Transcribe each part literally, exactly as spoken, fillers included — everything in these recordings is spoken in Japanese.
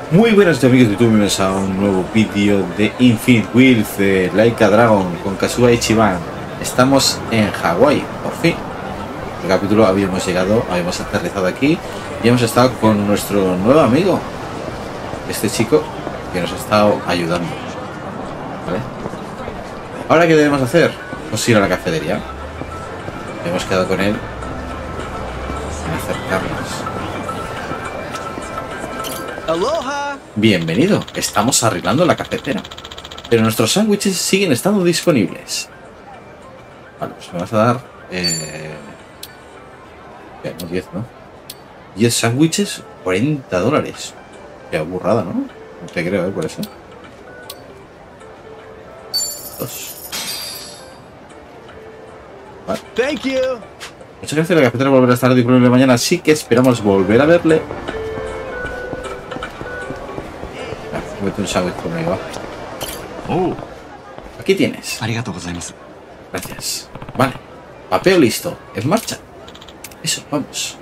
Muy buenas amigos de YouTube, bienvenidos a un nuevo vídeo de Infinite Wealth de Like a Dragon con Kazuha Ichiban. Estamos en Hawái, por fin. En el capítulo habíamos llegado, habíamos aterrizado aquí y hemos estado con nuestro nuevo amigo, este chico que nos ha estado ayudando. ¿Vale? Ahora, ¿qué debemos hacer? Pues ir a la cafetería. Hemos quedado con él en acercarnos. Aloha. Bienvenido, estamos arreglando la cafetera, pero nuestros sándwiches siguen estando disponibles. Vale, pues me vas a dar eh... no, diez, ¿no? diez sándwiches, cuarenta dólares. Qué burrada, ¿no? No te creo, ¿eh? Por eso. Dos. Vale. Thank you. Muchas gracias. La cafetera volverá a estar disponible mañana, así que esperamos volver a verle. Mete un sándwich conmigo, va. Oh. Aquí tienes. Gracias. Vale. Papel listo. En marcha. Eso, vamos.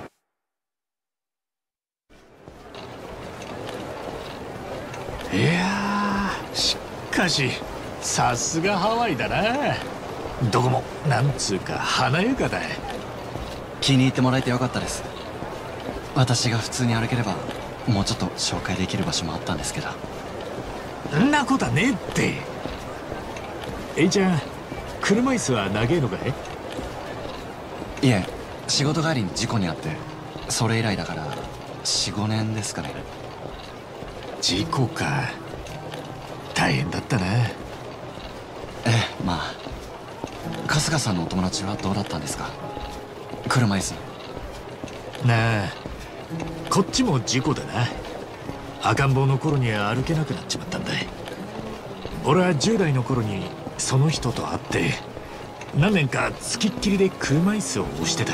Yeah. しかし、さすがハワイだな。どこもなんつうか華やかだ。 気に入ってもらえてよかったです。私が普通に歩ければもうちょっと紹介できる場所もあったんですけど。 んなことはねえって。えいちゃん、車椅子は長えのかい？ いえ、仕事帰りに事故に遭って、それ以来だからよん、ごねんですかね。 事故か。大変だったな。 ええ、まあ。春日さんのお友達はどうだったんですか？車椅子。 なあ、こっちも事故だな。赤ん坊の頃には歩けなくなっちまったんだ。俺はじゅう代の頃にその人と会って何年かつきっきりで車椅子を押してた。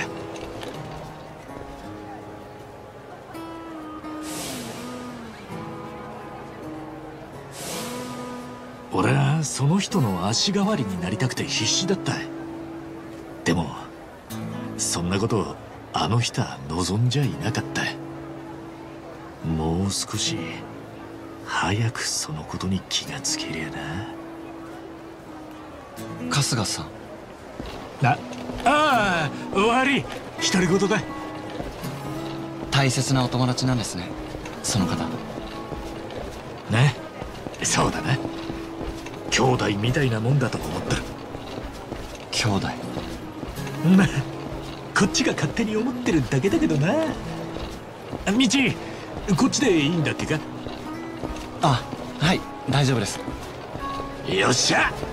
俺はその人の足代わりになりたくて必死だった。でもそんなことをあの人は望んじゃいなかった。もう少し早くそのことに気がつけりゃな。 春日さん。 な、ああ、悪い、独り言だ。 大切なお友達なんですね、その方。 ね、そうだな。兄弟みたいなもんだと思ってる。 兄弟？ まあ、こっちが勝手に思ってるだけだけどな。道、こっちでいいんだっけか？ あ、はい、大丈夫です。 よっしゃ。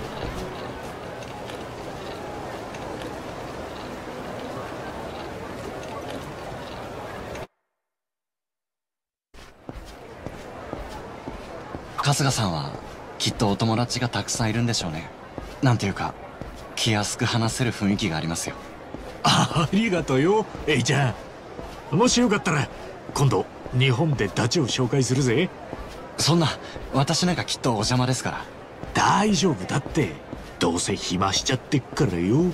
春日さんはきっとお友達がたくさんいるんでしょうね。なんていうか気安く話せる雰囲気がありますよ。 ありがとうよ、エイちゃん。もしよかったら今度日本でダチを紹介するぜ。 そんな、私なんかきっとお邪魔ですから。 大丈夫だって。どうせ暇しちゃってっからよ。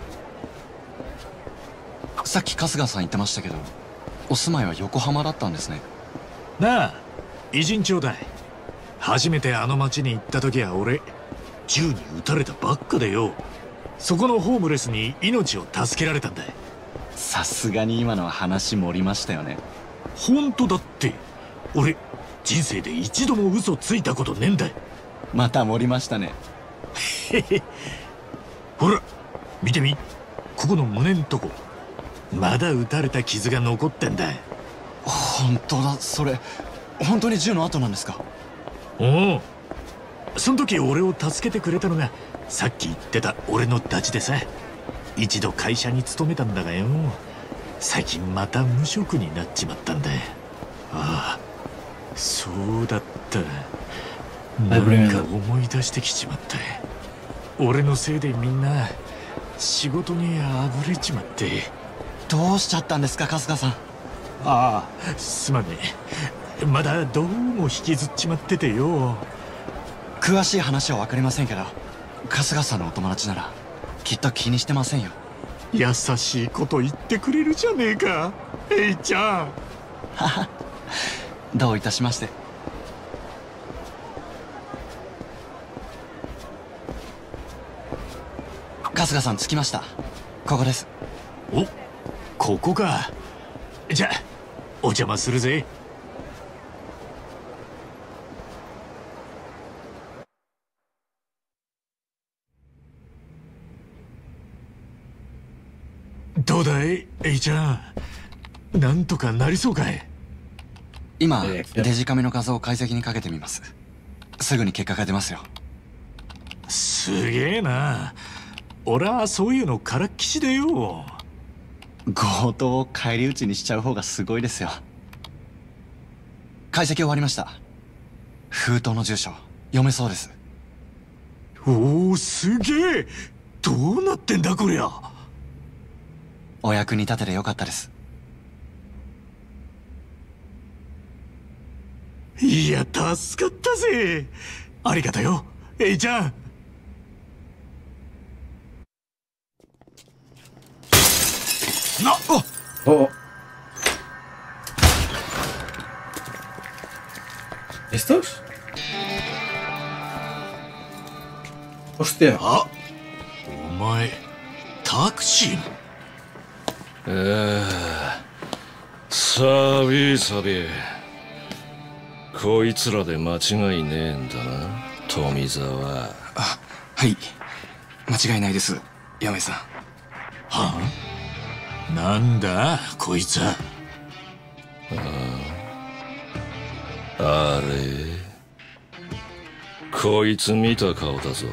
さっき春日さん言ってましたけど、お住まいは横浜だったんですね。 なあ、偉人ちょうだい。初めてあの町に行った時は俺銃に撃たれたばっかでよ。そこのホームレスに命を助けられたんだ。 さすがに今のは話盛りましたよね。 本当だって。俺人生で一度も嘘ついたことねえんだ。 また盛りましたね。 へへ。ほら見てみ、ここの胸んとこまだ撃たれた傷が残ってんだ。 本当だ、それ本当に銃の跡なんですか？ おお、その時俺を助けてくれたのがさっき言ってた俺のダチでさ。一度会社に勤めたんだがよ、最近また無職になっちまったんだ。ああ、そうだった。なんか思い出してきちまった。俺のせいでみんな仕事にあぶれちまって。 どうしちゃったんですか、春日さん。 ああ、すまねえ。まだどうも引きずっちまっててよ。 詳しい話は分かりませんけど、春日さんのお友達ならきっと気にしてませんよ。 優しいこと言ってくれるじゃねえか、エイちゃん。 どういたしまして。 春日さん着きました。ここです。 お、ここか。じゃあお邪魔するぜ。どうだい、エイちゃん。なんとかなりそうかい。 今デジカメの画像を解析にかけてみます。すぐに結果が出ますよ。 すげえな。俺はそういうのからっきしでよ。 強盗を返り討ちにしちゃう方がすごいですよ。解析終わりました。封筒の住所読めそうです。 おお、すげえ。どうなってんだこりゃ。 お役に立ててよかったです。 いや、助かったぜ。ありがとよ、エイちゃん。なっ、 Oh. ¿Estos? Hostia. あ、お前タクシーの。 ええ、サビサビ、こいつらで間違いねえんだな、富沢。 あ、はい、間違いないです、八女さん。はあ、なんだこいつは。 ああれ、こいつ見た顔だぞ。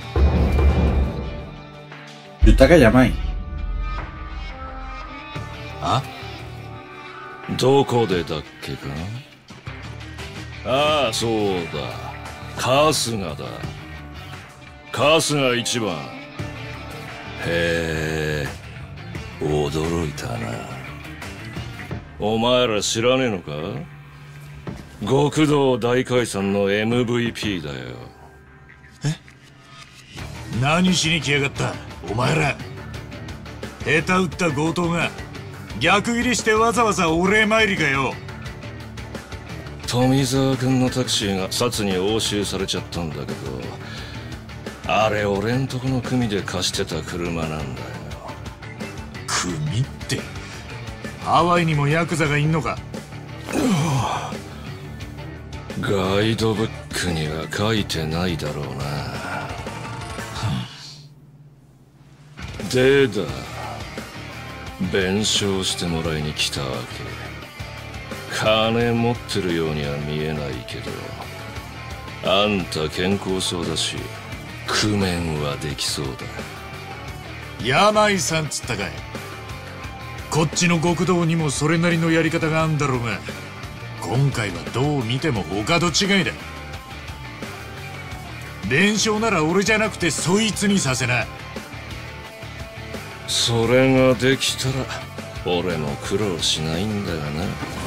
Yutaka Yamai。 あ、 どこでだっけか。ああ、そうだ、春日だ。春日一番。へえ、驚いたな。お前ら知らねえのか。極道大解散の エムブイピー だよ。 え、何しに来やがったお前ら。下手打った強盗が逆ギレしてわざわざお礼参りかよ。 富沢君のタクシーが札に押収されちゃったんだけど、あれ俺んとこの組で貸してた車なんだよ。 組って、ハワイにもヤクザがいんのか。 ガイドブックには書いてないだろうな。でだ、弁償してもらいに来たわけ。金持ってるようには見えないけど、あんた健康そうだし工面はできそうだ。 山井さんっつったかい。こっちの極道にもそれなりのやり方があんだろうが、今回はどう見てもお門違いだ。弁償なら俺じゃなくてそいつにさせな。 それができたら俺も苦労しないんだよな。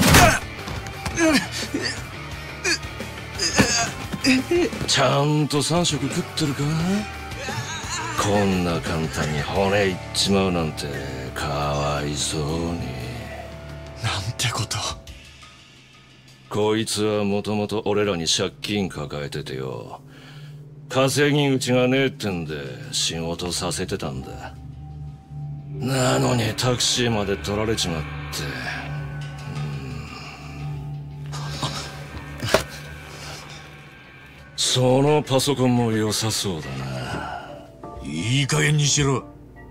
ちゃんとさん食食ってるか。こんな簡単に骨いっちまうなんてかわいそうに。 なんてこと。 こいつはもともと俺らに借金抱えててよ、稼ぎ口がねえってんで仕事させてたんだ。なのにタクシーまで取られちまって。そのパソコンも良さそうだな。 いい加減にしろ。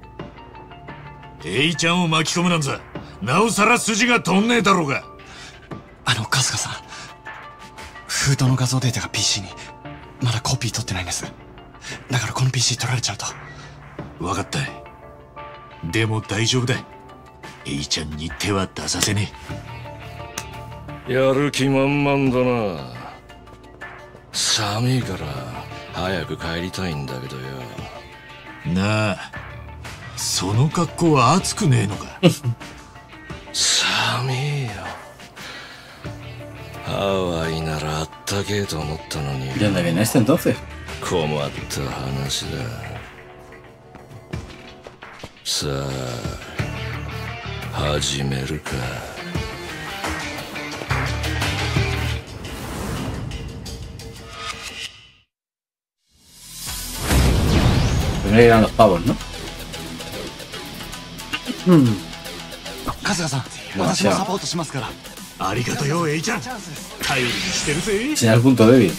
エイちゃんを巻き込むなんざなおさら筋が飛んねえだろうが。 あの春日さん、封筒の画像データが ピーシー にまだコピー取ってないんです。だからこの ピーシー 取られちゃうと。 分かった。でも大丈夫だ。エイちゃんに手は出させねえ。やる気満々だな。寒いから早く帰りたいんだけどよ。 なあ、その格好は暑くねえのか。 寒いよ。ハワイならあったけえと思ったのに。 ¿De dónde viene este entonces? 困った話だ。さあ始めるか。 Primero eran los pavos, ¿no? うん。春日さん、私もサポートしますから。 ありがとうよ、エイちゃん。頼りにしてるぜ。 Señal punto débil.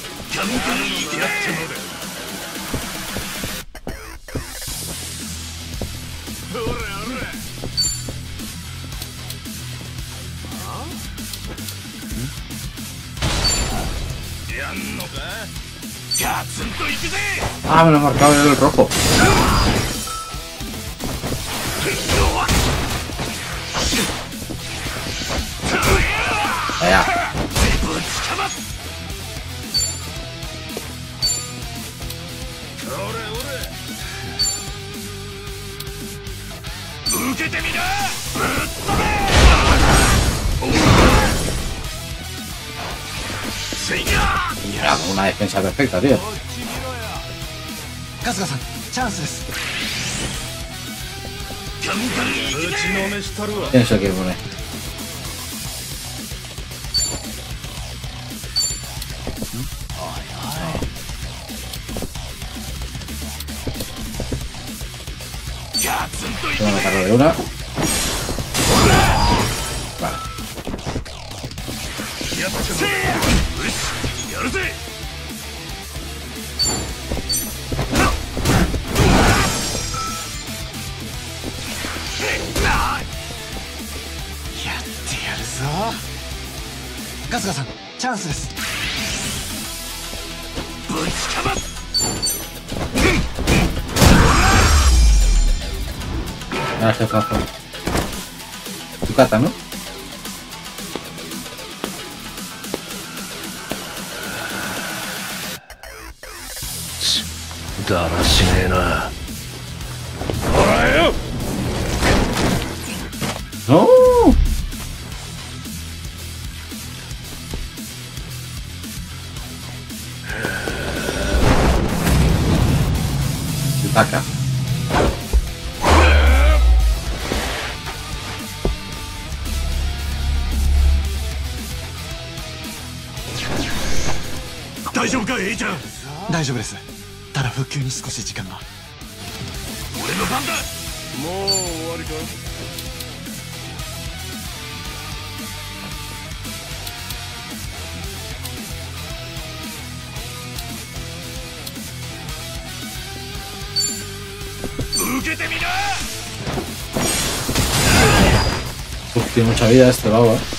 Ah, me lo ha marcado el rojo. Allá. Mira, una defensa perfecta, tío. 春日さん、チャンスです。 Pienso que pone. Tengo una carga de una. Vale. Kasugaさん、チャンスです。 Ah, jefazo. Tu kata, ¿no? ¡No! Acá. ¿Estás bien, Eiちゃん? 大丈夫です。ただ復旧に少し時間が。 俺の番だ。 もう終わりか。 Uf, tiene mucha vida este vago, eh.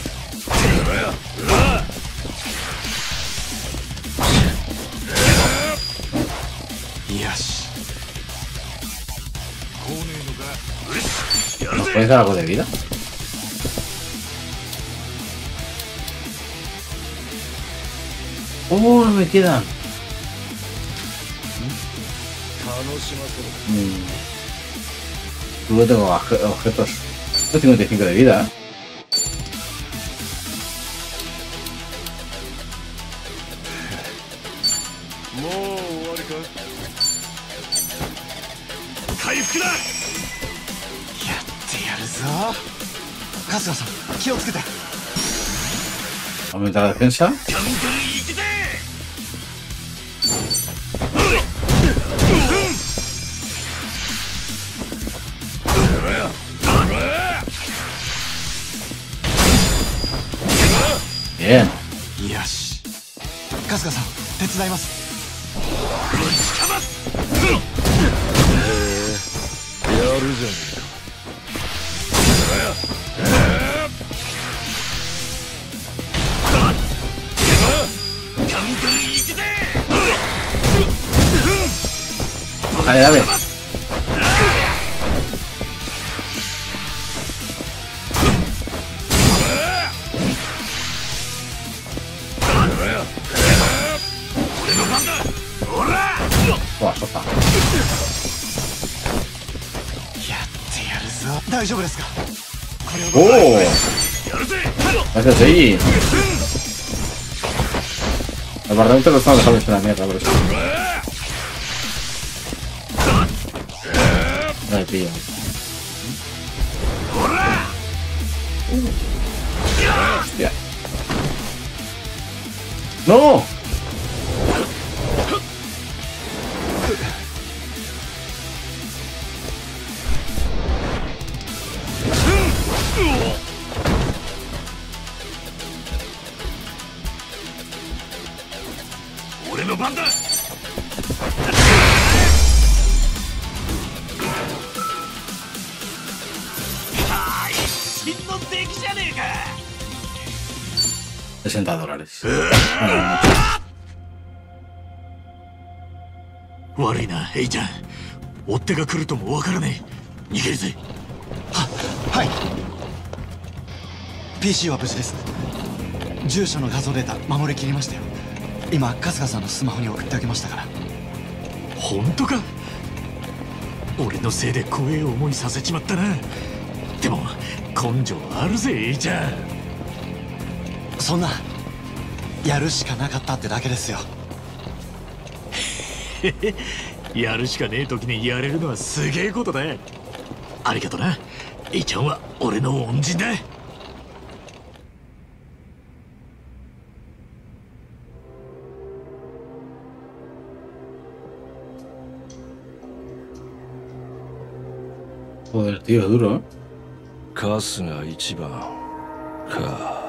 ¿Nos puedes dar algo de vida? ¡Oh, no me quedan! Mm. Luego tengo objetos. Tengo cincuenta y cinco de vida. Aumenta la defensa. Bien. よし。春日さん、手伝います。 やるじゃん。 Dale, dale. Buah, sopa. やってやるぞ。大丈夫ですか? ¡Oh! Gracias, ahí. El guardamento lo estamos dejando hecho una mierda, por eso. No me pillo. Hostia. ¡No! 俺の番だ。一の出来じゃねえか。 スェンタードラです。 悪いな、エイちゃん。追っ手が来るともわからねえ。逃げるぜ。 は、はい。ピーシー は無事です。住所の画像データ守りきりましたよ。今春日さんのスマホに送ってあげましたから。 本当か。俺のせいで怖え思いさせちまったな。でも根性あるぜ、エイちゃん。 そんな、やるしかなかったってだけですよ。 やるしかねえ時にやれるのはすげえことだ。ありがとな、エイちゃんは俺の恩人だ。 Joder, tío, duro, ¿eh? 春日一番か。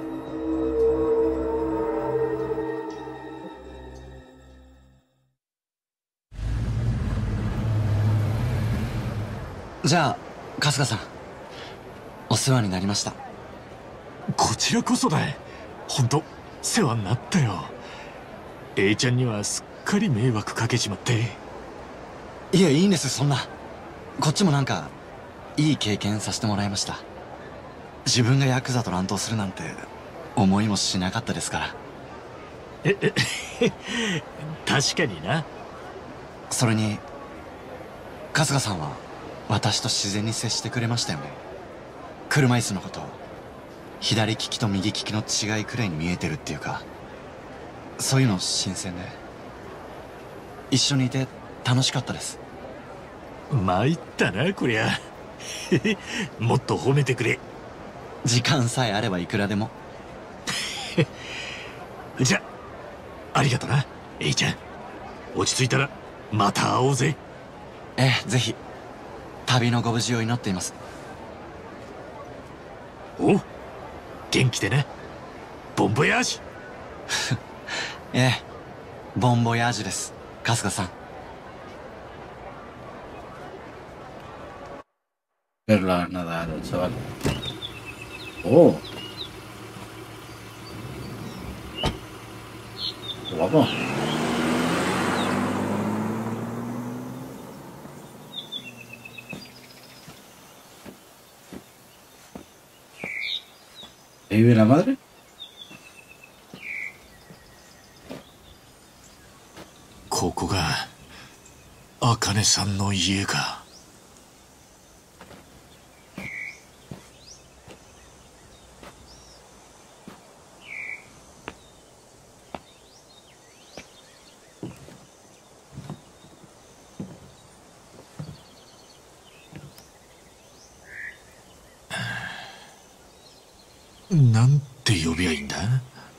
じゃあ春日さん、お世話になりました。 こちらこそだ。本当世話になったよ。エイちゃんにはすっかり迷惑かけちまって。 いや、いいんです、そんな。こっちもなんかいい経験させてもらいました。自分がヤクザと乱闘するなんて思いもしなかったですから。 ええ確かにな。 それに春日さんは私と自然に接してくれましたよね。車椅子のこと、左利きと右利きの違いくらいに見えてるっていうか、そういうの新鮮で、一緒にいて楽しかったです。 参ったなこりゃ。もっと褒めてくれ。 時間さえあればいくらでも。 じゃありがとな、エイちゃん。落ち着いたらまた会おうぜ。 ええ、ぜひ。旅のご無事を祈っています。 お、元気でな。ボンボヤージュ。 ええ、ボンボヤージュです、春日さん。 Verla nadar, chaval. Oh. Qué guapo. ¿Ahí vive la madre? ここが茜さんの家か。なんて呼びゃいいんだ。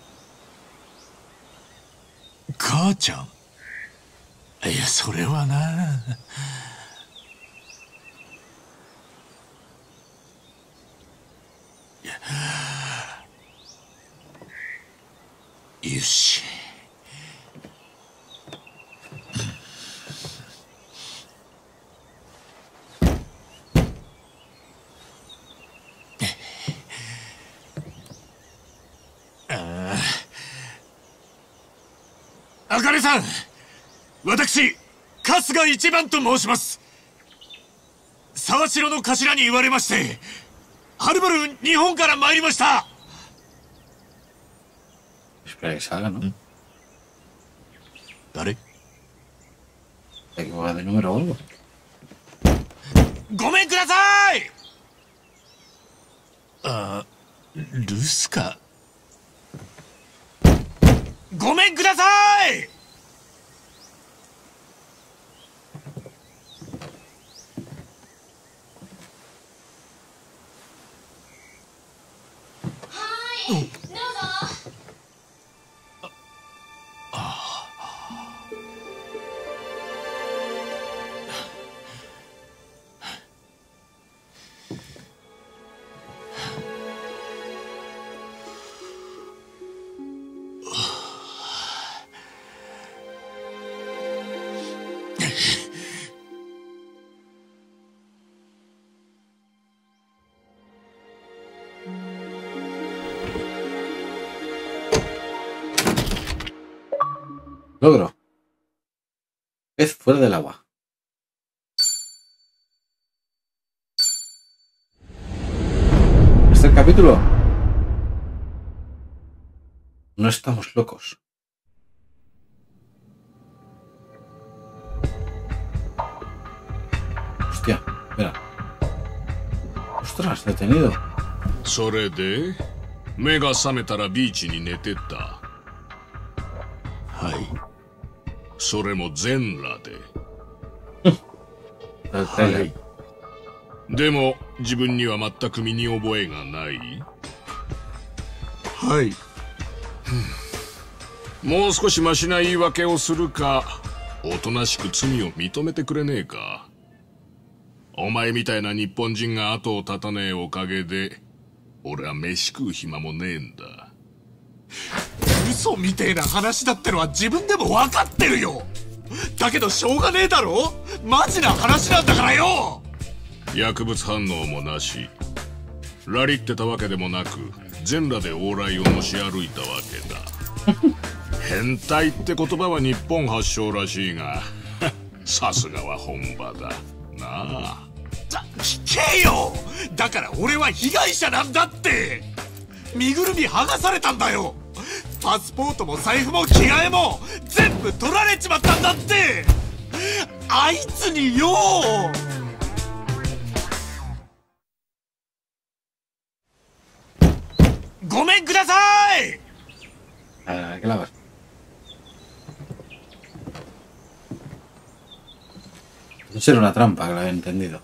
母ちゃん。いや、それはな。よし。あかねさん、私春日一番と申します。沢城の頭に言われましてはるばる日本から参りました。 Espera que salga, ¿no? ¿Dale? ¿Hay que jugar de número o algo? ごめんください。あ、留守か。ごめんください。 はい、どうぞ。 Logro. Pez fuera del agua. Este capítulo. No estamos locos. Hostia, espera. Ostras, detenido. それで目が覚めたらビーチに寝てた。 はい。 それも全裸で。 はい。 でも自分には全く身に覚えがない。 はい。 もう少しマシな言い訳をするか、おとなしく罪を認めてくれねえか。お前みたいな日本人が後を絶たねえおかげで俺は飯食う暇もねえんだ。 嘘みてえな話だってのは自分でも分かってるよ。だけどしょうがねえだろ。マジな話なんだからよ。 薬物反応もなし、ラリってたわけでもなく、全裸で往来をのし歩いたわけだ。変態って言葉は日本発祥らしいがさすがは本場だなあ。 だ聞けよ。だから俺は被害者なんだって。身ぐるみ剥がされたんだよ。パスポートも財布も着替えも全部取られちまったんだって。あいつによ。ごめんください。 Ah, ¿qué la vas? No será una trampa, que lo había entendido.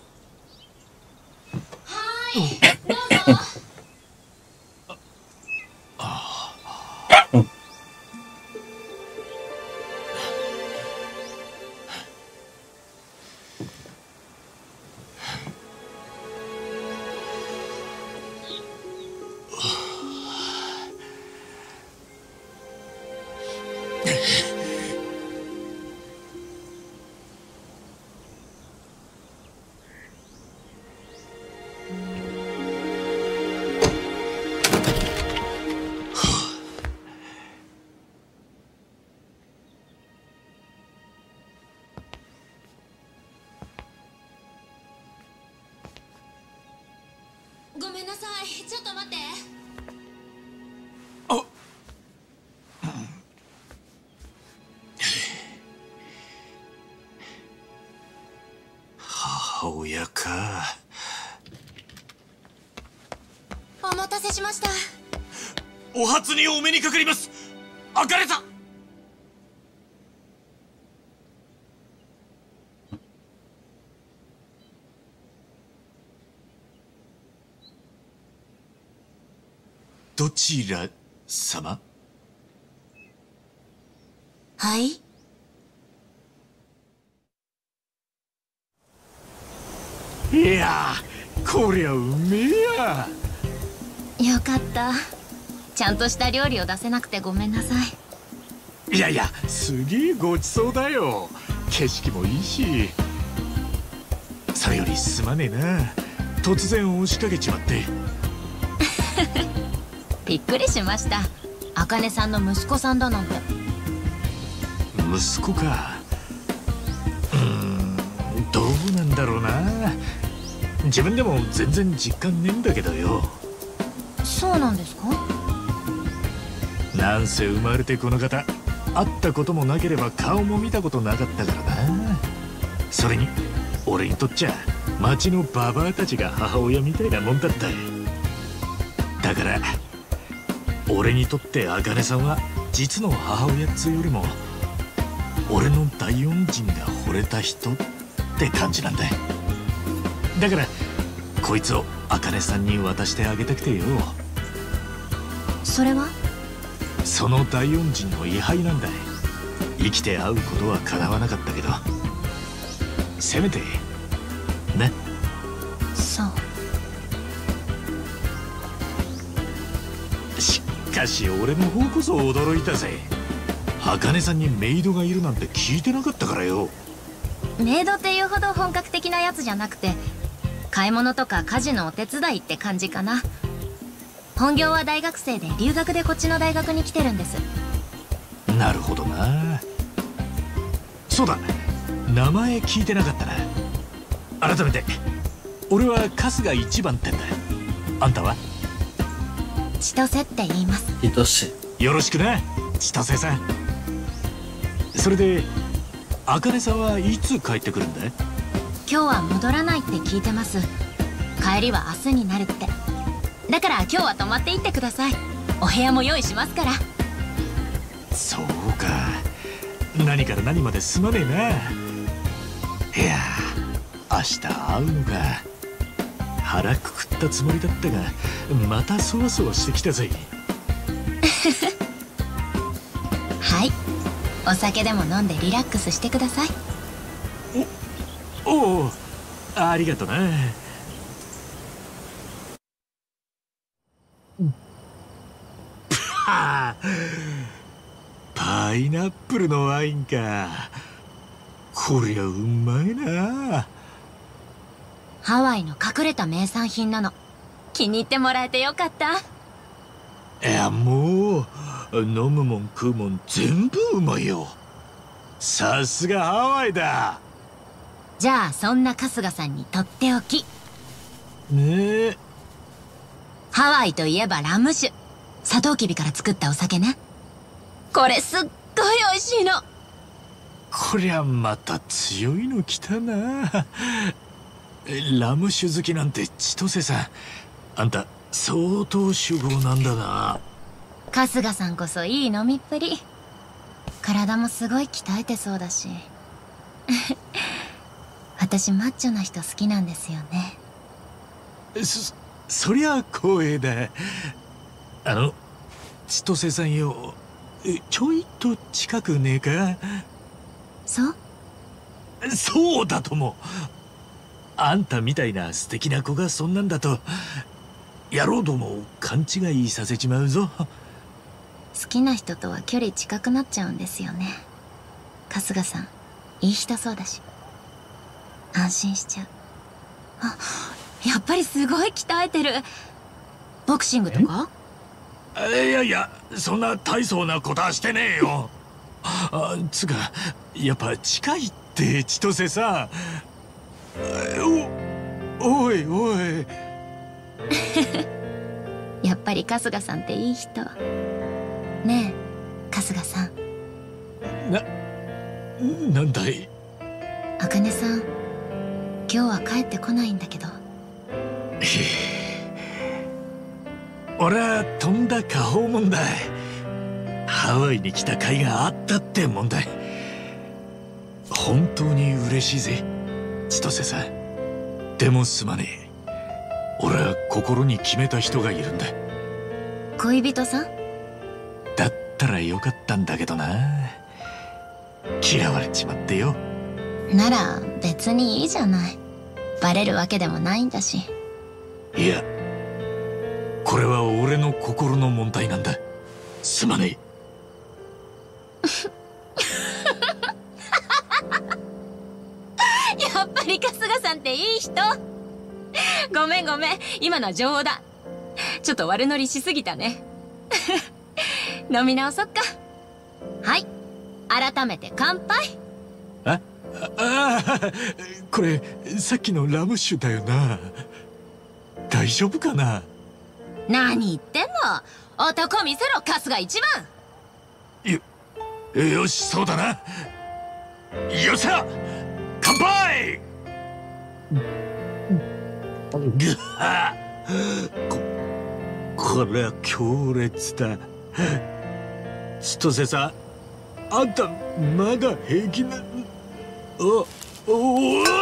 親か。 お待たせしました。 お初にお目にかかります、あかねさん。どちら様？ はい。 いやこりゃうめえや。 よかった。ちゃんとした料理を出せなくてごめんなさい。いやいや、すげえごちそうだよ。景色もいいし。それよりすまねえな、突然押しかけちまって。 びっくりしました。あかねさんの息子さんだなんて。 息子か。うーん、どうなんだろうな。自分でも全然実感ねえんだけどよ。 そうなんですか？ なんせ生まれてこの方、会ったこともなければ顔も見たことなかったからな。それに俺にとっちゃ町のババアたちが母親みたいなもんだった。だから俺にとってあかねさんは実の母親っつうよりも俺の大恩人が惚れた人って感じなんだ。だからこいつをあかねさんに渡してあげたくてよ。 それは？ その大恩人の位牌なんだ。生きて会うことは叶わなかったけど、せめてね。 そう。 しかし俺の方こそ驚いたぜ。あかねさんにメイドがいるなんて聞いてなかったからよ。 メイドっていうほど本格的なやつじゃなくて、買い物とか家事のお手伝いって感じかな。本業は大学生で留学でこっちの大学に来てるんです。 なるほどな。 そうだ、名前聞いてなかったな。改めて俺は春日一番ってんだ。あんたは？ 千歳って言います。 千歳。 よろしくな、千歳さん。それで茜さんはいつ帰ってくるんだい？ 今日は戻らないって聞いてます。帰りは明日になるって。だから今日は泊まっていってください。お部屋も用意しますから。 そうか、何から何まですまねえな。いや明日会うのか。腹くくったつもりだったが、またそわそわしてきたぜ。 はい、お酒でも飲んでリラックスしてください。 おお、ありがとな。パイナップルのワインか。こりゃうまいな。 ハワイの隠れた名産品なの。気に入ってもらえてよかった。 いや、もう飲むもん食うもん全部うまいよ。さすがハワイだ。 じゃあそんな春日さんにとっておき。 ねえ。 ハワイといえばラム酒。サトウキビから作ったお酒ね。これすっごい美味しいの。 こりゃまた強いの来たな。ラム酒好きなんて千歳さん、あんた相当酒豪なんだな。 春日さんこそいい飲みっぷり。体もすごい鍛えてそうだし。私マッチョな人好きなんですよね。 そそりゃ光栄だ。あの千歳さんよ、ちょいと近くねえか？ そうそうだとも。あんたみたいな素敵な子がそんなんだと野郎どもを勘違いさせちまうぞ。 好きな人とは距離近くなっちゃうんですよね。春日さんいい人そうだし安心しちゃう。あ、やっぱりすごい鍛えてる。ボクシングとか？ いやいや、そんな大層なことはしてねえよ。あつかやっぱ近いって千歳さん。おおいおい。 やっぱり春日さんっていい人ねえ。春日さん、 ななんだい？ 茜さん今日は帰ってこないんだけど。 俺はとんだ果報もんだ。ハワイに来た甲斐があったってもんだ。本当に嬉しいぜ千歳さん。でもすまねえ、俺は心に決めた人がいるんだ。 恋人さん？ だったらよかったんだけどな。嫌われちまってよ。 なら別にいいじゃない。バレるわけでもないんだし。 いや、これは俺の心の問題なんだ。すまねえ。 やっぱり春日さんっていい人。ごめんごめん、今のは冗談。ちょっと悪乗りしすぎたね。飲み直そっか。はい、改めて乾杯。 あああ、これさっきのラム酒だよな。大丈夫かな？ 何言ってんの。男見せろ、春日一番。 よよし、そうだな。よっしゃ乾杯。ぐはここれは強烈だ。千歳さん、あんたまだ平気な。おおお、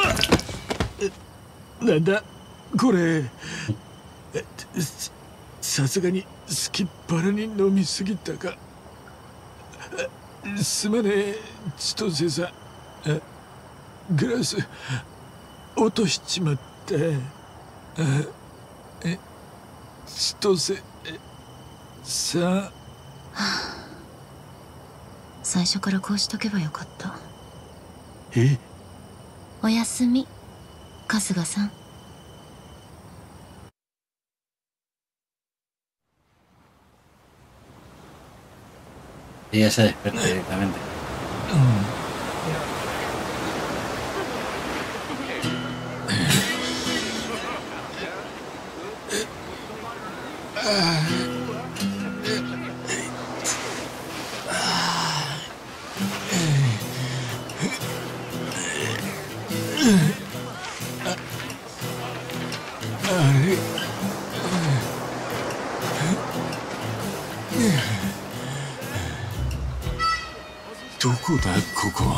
なんだこれ。ささすがにすきっ腹に飲みすぎたか。すまねえ千歳さん。グラス落としちまって。え千歳さん、はあ、最初からこうしとけばよかった。 え？ おやすみ春日さん。 Ella se despierta directamente. Mm. どこだここ。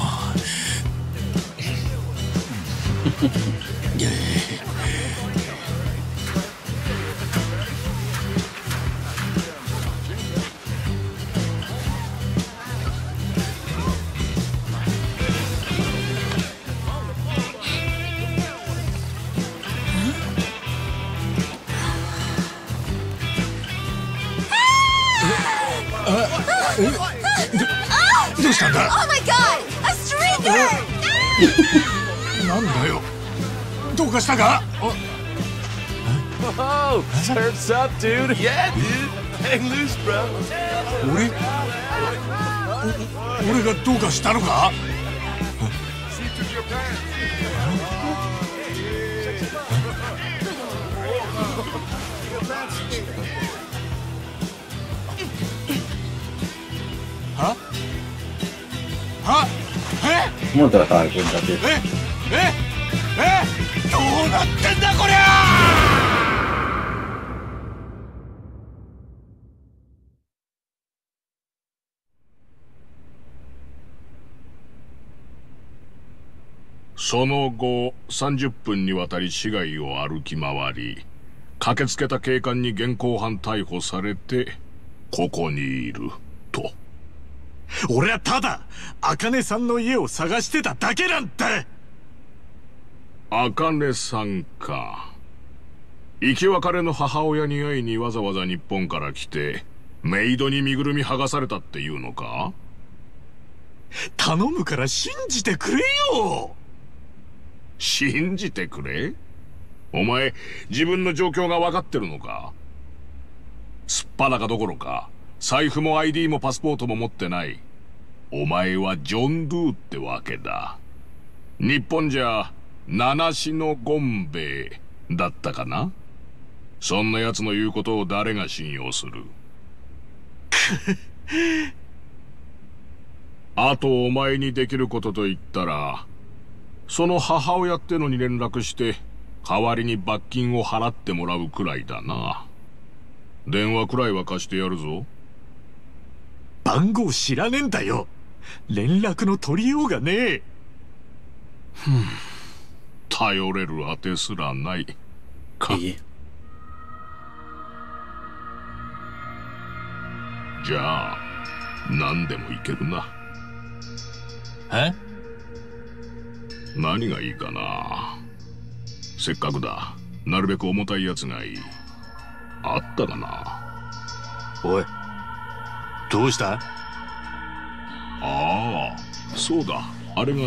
どうしたんだ。 Oh my god! A streaker! なんだよ。どうかしたか。 Oh, surf's up, dude. Yeah, dude. Hang loose, bro. 俺俺がどうかしたのか。ははえ ¿Cómo te vas a dar cuenta, tío? えええどうなってんだこりゃ。 その後さんじゅっぷんにわたり市街を歩き回り、駆けつけた警官に現行犯逮捕されてここにいると。 俺はただ茜さんの家を探してただけなんだ。 茜さんか。生き別れの母親に会いにわざわざ日本から来てメイドに身ぐるみ剥がされたっていうのか。 頼むから信じてくれよ。 信じてくれ。お前自分の状況が分かってるのか。すっぱだかどころか財布も アイディー もパスポートも持ってない。お前はジョン・ドゥってわけだ。日本じゃ七種のゴンベイだったかな。そんな奴の言うことを誰が信用する。あとお前にできることと言ったら、その母親ってのに連絡して代わりに罰金を払ってもらうくらいだな。電話くらいは貸してやるぞ。 番号知らねえんだよ。連絡の取りようがねえ。 ふん、頼れるあてすらないか。じゃあ何でもいけるな。 え？ 何がいいかな。せっかくだ。なるべく重たいやつがいい。あったかな。 おい、どうした？ ああ、そうだ。あれがあった。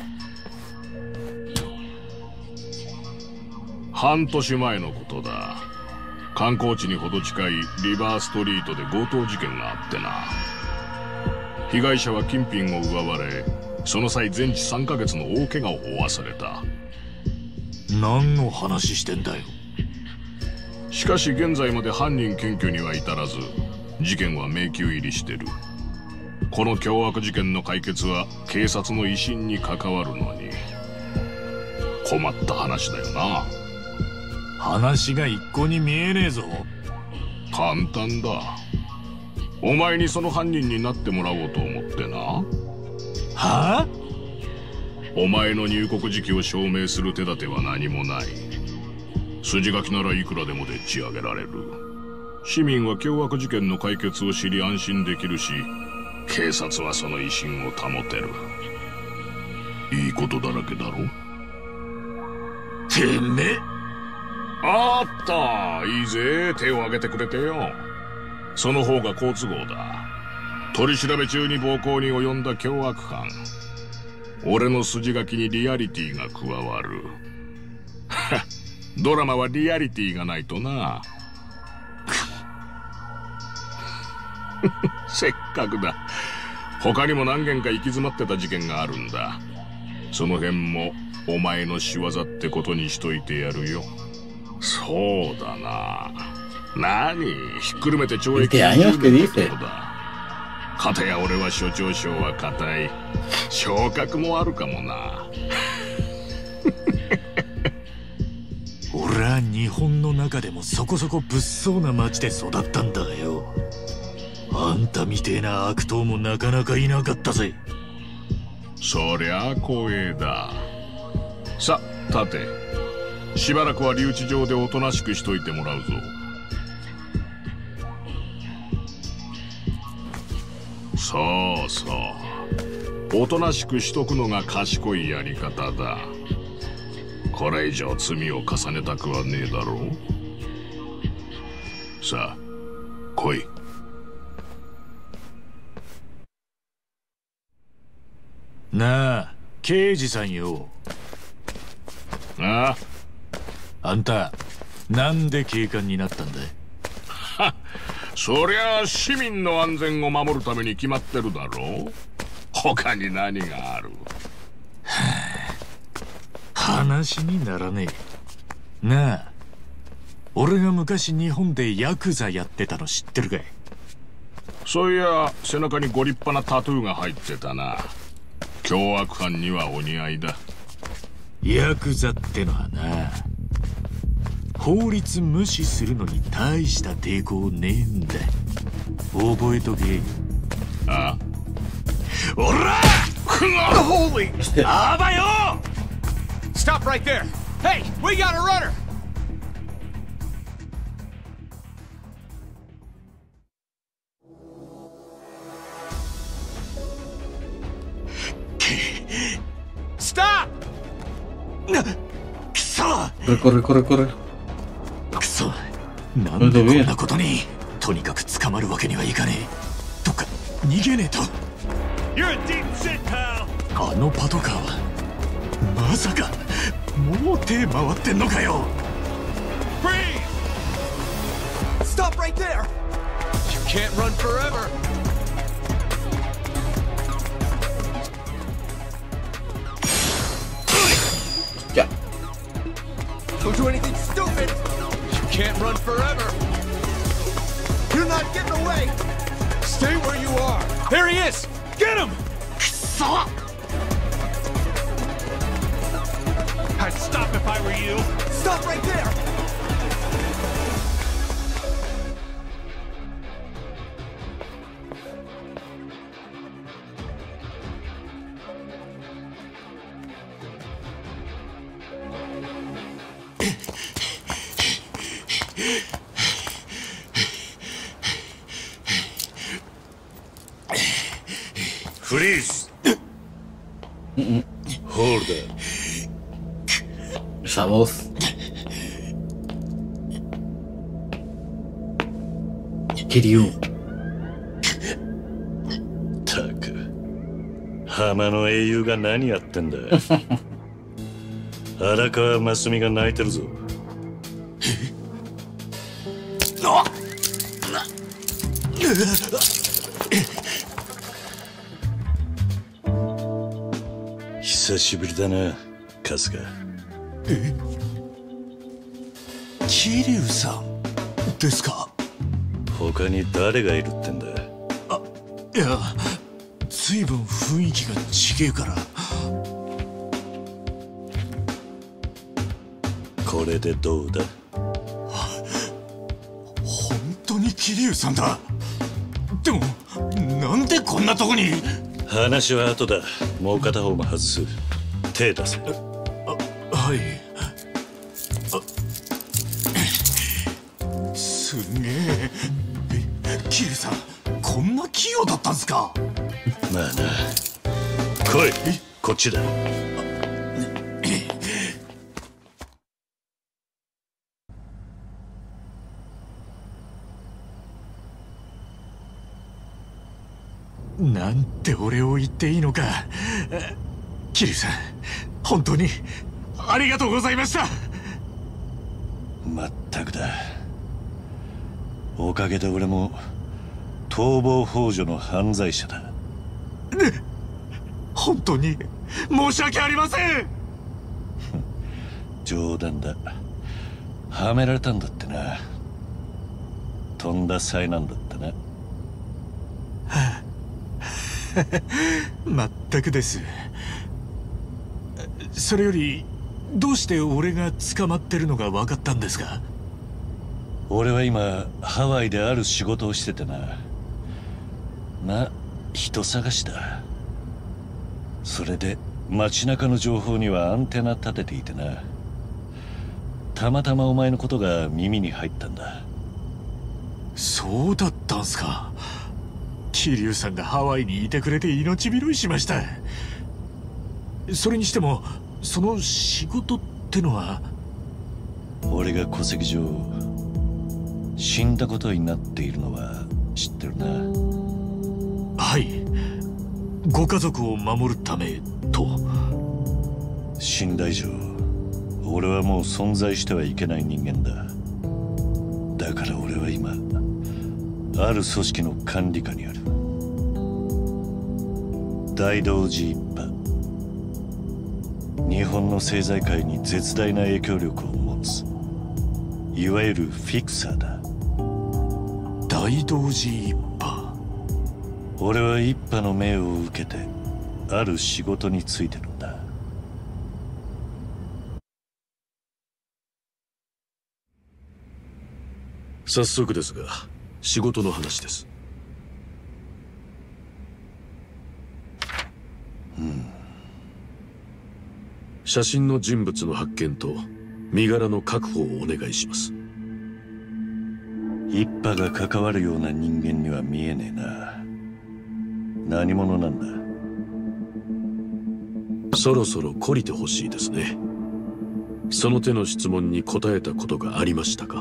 半年前のことだ。観光地にほど近いリバーストリートで強盗事件があってな。被害者は金品を奪われ、その際全治さんかげつの大怪我を負わされた。 何の話してんだよ。 しかし現在まで犯人検挙には至らず、事件は迷宮入りしてる。この凶悪事件の解決は警察の威信に関わるのに。困った話だよな。 話が一向に見えねえぞ。 簡単だ。お前にその犯人になってもらおうと思ってな。 はあ？ お前の入国時期を証明する手立ては何もない。筋書きならいくらでもでっち上げられる。市民は凶悪事件の解決を知り安心できるし、警察はその威信を保てる。いいことだらけだろ。 てめえ。 あった、いいぜ。手を挙げてくれてよ。その方が好都合だ。取り調べ中に暴行に及んだ凶悪犯。俺の筋書きにリアリティが加わる。ドラマはリアリティがないとな。せっかくだ。他にも何件か行き詰まってた事件があるんだ。その辺もお前の仕業ってことにしといてやるよ。そうだな。何ひっくるめて懲役じゅうねんってことだ。かたや俺は署長賞は固い。昇格もあるかもな。 俺は日本の中でもそこそこ物騒な町で育ったんだよ。 あんたみてえな悪党もなかなかいなかったぜ。 そりゃ光栄だ。さあ立て。しばらくは留置場でおとなしくしといてもらうぞ。そうそう、おとなしくしとくのが賢いやり方だ。これ以上罪を重ねたくはねえだろう。さあ来い。 なあ刑事さんよ。 ああんたなんで警官になったんだい？ はっ、そりゃあ市民の安全を守るために決まってるだろう。他に何がある？ 話にならねえ。なあ、俺が昔日本でヤクザやってたの知ってるかい？ そういや背中にご立派なタトゥーが入ってたな。凶悪犯にはお似合いだ。 ヤクザってのはな、法律無視するのに大した抵抗ねえんだ。覚えとけ。 ああ、 おら！Holy! あばよ ！Stop right there! Hey, we got a runner! Stop! くそ！ Corre, corre, corre, corre. くそ！なんでこんなことに。とにかく捕まるわけにはいかねえ。どっか逃げねえと。 You're a deep shit, pal! あのパトカーはまさかもう手回ってんのかよ。 Freeze! Stop right there! You can't run forever! Ya. Don't do anything stupid! You can't run forever! You're not getting away! Stay where you are! There he is! Get him! くそ！ I'd stop if I were you! Stop right there! Freeze! Hold up. Esa voz. Kiryu. たく、浜の英雄が何やってんだ。荒川真澄が泣いてるぞ。久しぶりだな、春日。 え？桐生さんですか？ 他に誰がいるってんだ？ あ、いや、随分雰囲気が違えから。 これでどうだ？ 本当に桐生さんだ。でもなんでこんなとこに？ 話は後だ。もう片方も外す。手出せ。 あ、はい。あ、すげえ。え、桐生さん、こんな器用だったんすか？ まあな。来い。こっちだ。 なんて俺を言っていいのか。桐生さん、本当にありがとうございました。 まったくだ。おかげで俺も逃亡幇助の犯罪者だ。 本当に申し訳ありません。 冗談だ。はめられたんだってな。とんだ災難だったな。 はあまったくです。それよりどうして俺が捕まってるのが分かったんですか？ 俺は今ハワイである仕事をしててな。 まあ人探しだ。それで街中の情報にはアンテナ立てていてな。たまたまお前のことが耳に入ったんだ。 そうだったんすか。桐生さんがハワイにいてくれて命拾いしました。それにしてもその仕事ってのは。 俺が戸籍上死んだことになっているのは知ってるな。 はい、ご家族を守るためと。 死んだ以上俺はもう存在してはいけない人間だ。だから俺は今ある組織の管理下にある。大同寺一派、日本の政財界に絶大な影響力を持つ、いわゆるフィクサーだ。 大同寺一派。 俺は一派の命を受けてある仕事に就いてるんだ。 早速ですが仕事の話です。 うん。 写真の人物の発見と身柄の確保をお願いします。 一派が関わるような人間には見えねえな。何者なんだ。 そろそろ懲りてほしいですね。その手の質問に答えたことがありましたか。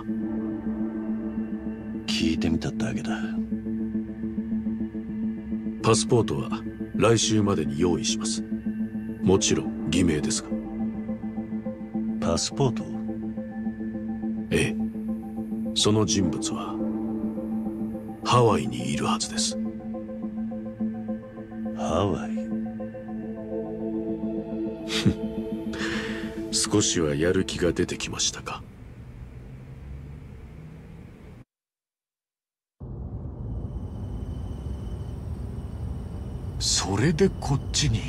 聞いてみただけだ。 パスポートは来週までに用意します。もちろん偽名ですが。 パスポート？ ええ、その人物はハワイにいるはずです。 ハワイ？ 少しはやる気が出てきましたか。 それでこっちに。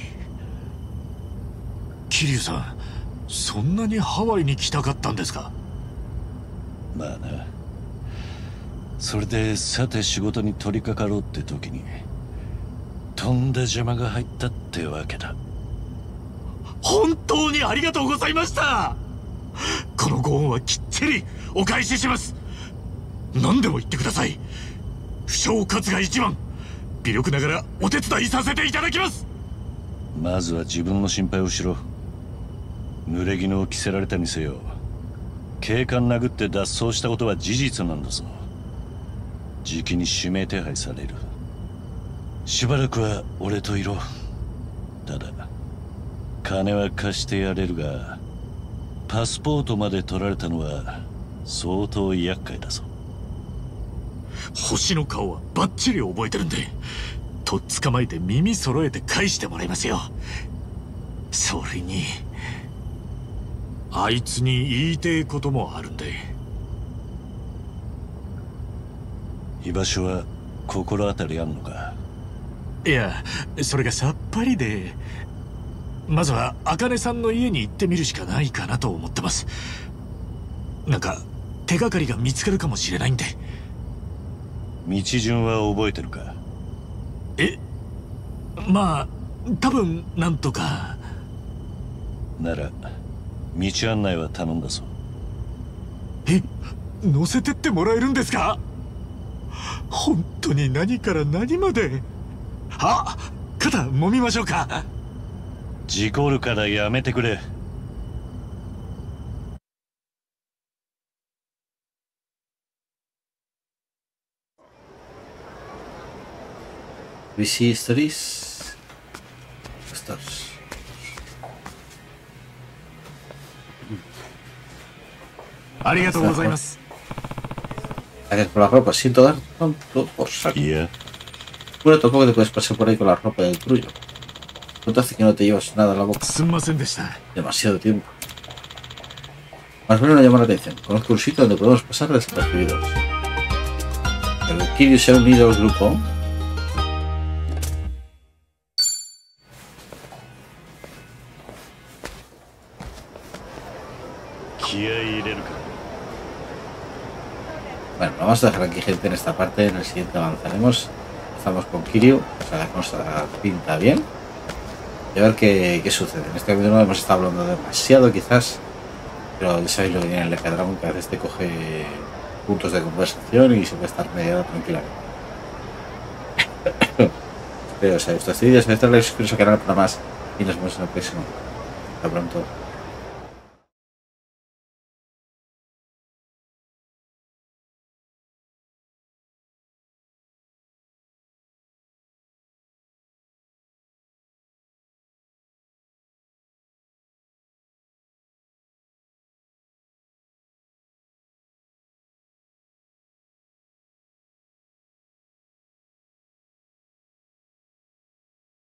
桐生さん、そんなにハワイに来たかったんですか。 まあな。それでさて仕事に取り掛かろうって時にとんだ邪魔が入ったってわけだ。 本当にありがとうございました。このご恩はきっちりお返しします。何でも言ってください。不肖かつが一番、微力ながらお手伝いさせていただきます。 まずは自分の心配をしろ。濡れ衣を着せられたにせよ、警官殴って脱走したことは事実なんだぞ。じきに指名手配される。しばらくは俺といろ。ただ金は貸してやれるが、パスポートまで取られたのは相当厄介だぞ。 星の顔はバッチリ覚えてるんで、とっ捕まえて耳揃えて返してもらいますよ。それにあいつに言いてえこともあるんで。 居場所は心当たりあんのか。 いや、それがさっぱりで、まずは茜さんの家に行ってみるしかないかなと思ってます。なんか手がかりが見つかるかもしれないんで。 道順は覚えてるか。 え、まあ多分なんとかなら道案内は頼んだぞ。 え、乗せてってもらえるんですか。本当に何から何まで。あ、肩揉みましょうか。 事故るからやめてくれ。 We see stories. Stars. Arigatou gozaimasu. Gracias por la ropa, siento dar tanto por saco. Yeah. Bueno, tampoco te puedes pasar por ahí con la ropa del trullo. ¿Cuánto hace que no te llevas nada a la boca? Demasiado tiempo. Más o menos me llama la atención. Conozco un sitio donde podemos pasar desapercibidos. ¿El Kiryu se ha unido al grupo? Bueno, vamos a dejar aquí, gente, en esta parte. En el siguiente avanzaremos. Estamos con Kiryu, o sea, la cosa pinta bien. Y a ver qué, qué sucede. En este capítulo hemos estado hablando demasiado, quizás, pero ya sabéis lo que tiene el Like a Dragon, que a veces te coge puntos de conversación y se puede estar medio tranquilamente. Espero que os haya gustado este vídeo, si os gusta, like, suscribiros al canal para más y nos vemos en el próximo. Hasta pronto.